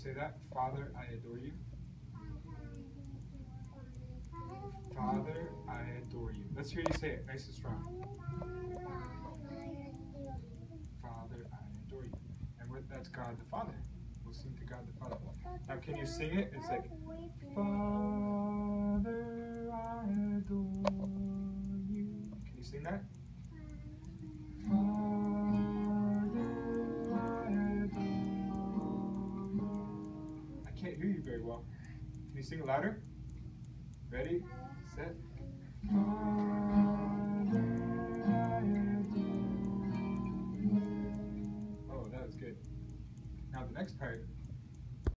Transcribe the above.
say that? Father, I adore you. Father, I adore you. Let's hear you say it nice and strong. Father, I adore you. And that's God the Father. We'll sing to God the Father. Now, can you sing it? It's like, Father, I adore you. Can you sing that? Father, I adore you. I can't hear you very well. Can you sing it louder? Ready, set. Father, I adore you. Oh, that was good. Now the next part.